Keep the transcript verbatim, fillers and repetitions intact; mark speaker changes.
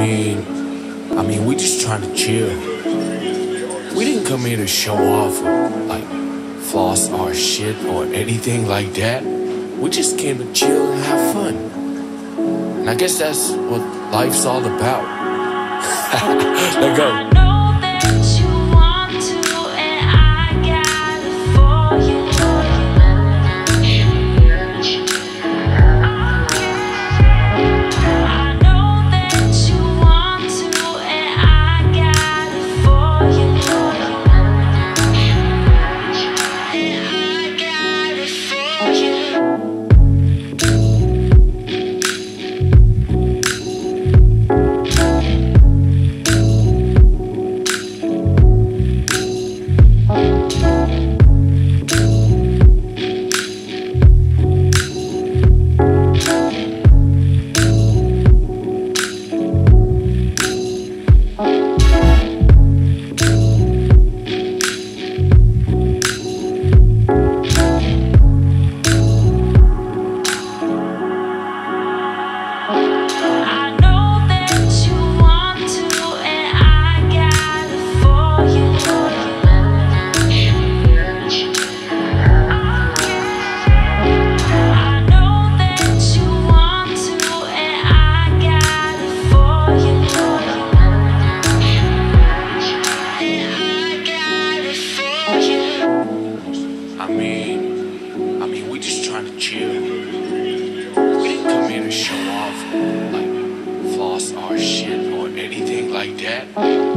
Speaker 1: mean, I mean, we just trying to chill. We didn't come here to show off or, like, floss our shit or anything like that. We just came to chill and have fun. And I guess that's what life's all about. Let go. I mean, I mean, we just trying to chill. We didn't come here to show off, like, floss our shit or anything like that.